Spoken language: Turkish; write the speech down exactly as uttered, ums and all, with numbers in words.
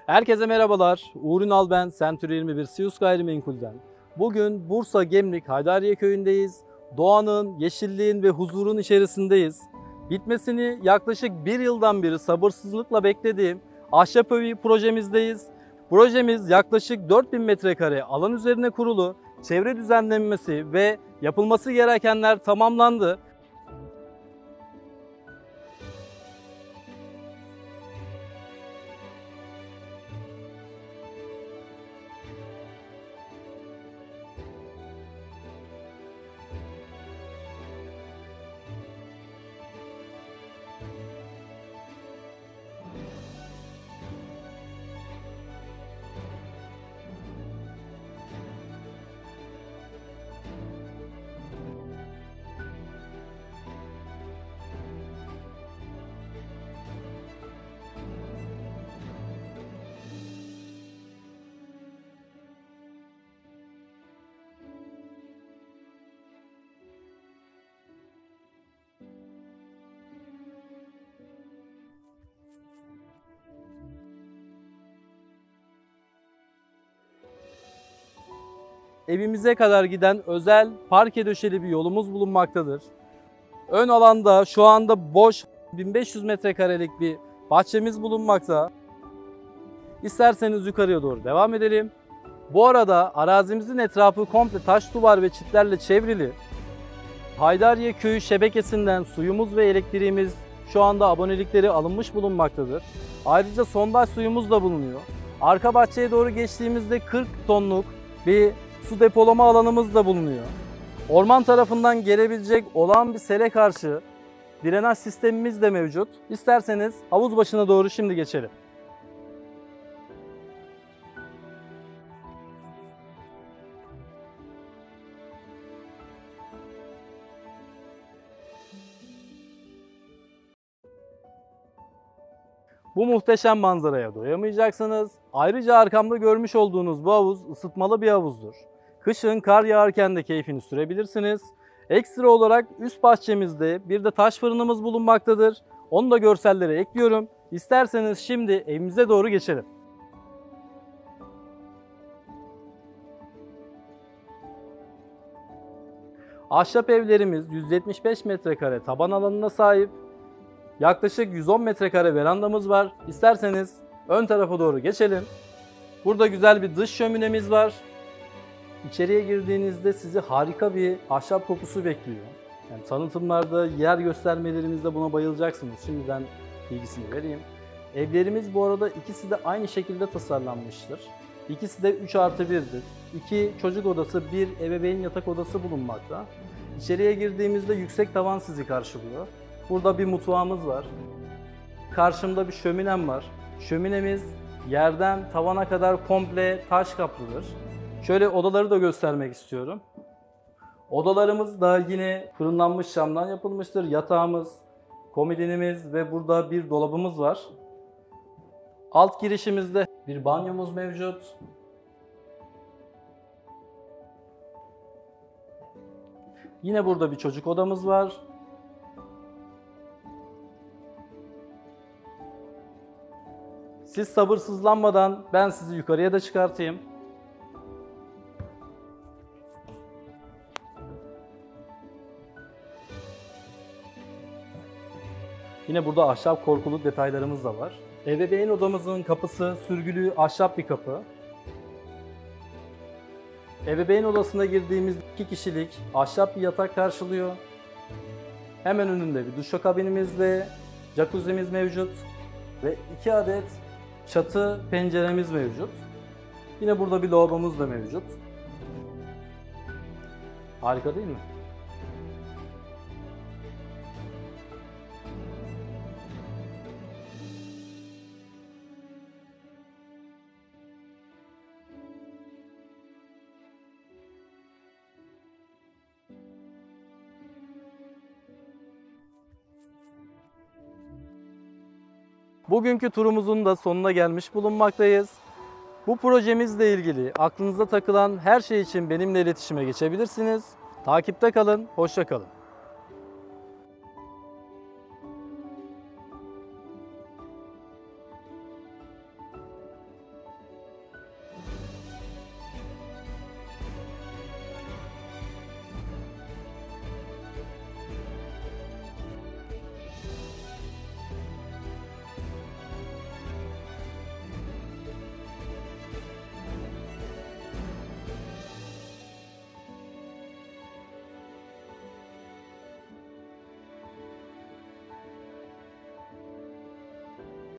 Herkese merhabalar. Uğur Ünal ben, Century yirmi bir Siyus Gayrimenkul'den. Bugün Bursa Gemlik Haydariye Köyü'ndeyiz. Doğanın, yeşilliğin ve huzurun içerisindeyiz. Bitmesini yaklaşık bir yıldan beri sabırsızlıkla beklediğim Ahşap Evi projemizdeyiz. Projemiz yaklaşık dört bin metrekare alan üzerine kurulu, çevre düzenlenmesi ve yapılması gerekenler tamamlandı. Evimize kadar giden özel parke döşeli bir yolumuz bulunmaktadır. Ön alanda şu anda boş bin beş yüz metrekarelik bir bahçemiz bulunmakta. İsterseniz yukarıya doğru devam edelim. Bu arada arazimizin etrafı komple taş duvar ve çitlerle çevrili. Haydariye Köyü şebekesinden suyumuz ve elektriğimiz şu anda abonelikleri alınmış bulunmaktadır. Ayrıca sondaj suyumuz da bulunuyor. Arka bahçeye doğru geçtiğimizde kırk tonluk bir su depolama alanımız da bulunuyor. Orman tarafından gelebilecek olağan bir sele karşı drenaj sistemimiz de mevcut. İsterseniz havuz başına doğru şimdi geçelim. Bu muhteşem manzaraya doyamayacaksınız. Ayrıca arkamda görmüş olduğunuz bu havuz ısıtmalı bir havuzdur. Kışın kar yağarken de keyfini sürebilirsiniz. Ekstra olarak üst bahçemizde bir de taş fırınımız bulunmaktadır. Onu da görsellere ekliyorum. İsterseniz şimdi evimize doğru geçelim. Ahşap evlerimiz yüz yetmiş beş metrekare taban alanına sahip. Yaklaşık yüz on metrekare verandamız var. İsterseniz ön tarafa doğru geçelim. Burada güzel bir dış şöminemiz var. İçeriye girdiğinizde sizi harika bir ahşap kokusu bekliyor. Yani tanıtımlarda, yer göstermelerimizde buna bayılacaksınız. Şimdiden bilgisini vereyim. Evlerimiz bu arada ikisi de aynı şekilde tasarlanmıştır. İkisi de üç artı bir'dir. İki çocuk odası, bir ebeveyn yatak odası bulunmakta. İçeriye girdiğimizde yüksek tavan sizi karşılıyor. Burada bir mutfağımız var. Karşımda bir şöminem var. Şöminemiz yerden tavana kadar komple taş kaplıdır. Şöyle odaları da göstermek istiyorum. Odalarımız da yine fırınlanmış camdan yapılmıştır. Yatağımız, komodinimiz ve burada bir dolabımız var. Alt girişimizde bir banyomuz mevcut. Yine burada bir çocuk odamız var. Siz sabırsızlanmadan ben sizi yukarıya da çıkartayım. Yine burada ahşap korkuluk detaylarımız da var. Ebeveyn odamızın kapısı sürgülü ahşap bir kapı. Ebeveyn odasına girdiğimiz iki kişilik ahşap bir yatak karşılıyor. Hemen önünde bir duşakabinimiz ve jacuzzi'miz mevcut. Ve iki adet çatı penceremiz mevcut. Yine burada bir lavabomuz da mevcut. Harika değil mi? Bugünkü turumuzun da sonuna gelmiş bulunmaktayız. Bu projemizle ilgili aklınıza takılan her şey için benimle iletişime geçebilirsiniz. Takipte kalın, hoşça kalın.